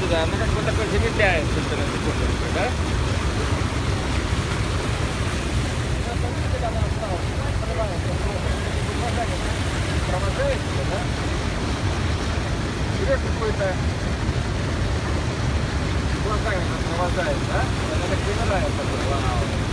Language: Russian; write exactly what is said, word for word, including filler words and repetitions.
сюда, оно как бы такое замедляется на секундочку, да? Провожает тебя, да? Берешь какой-то глазами нас провожает, да? Она так замирает такой, вау.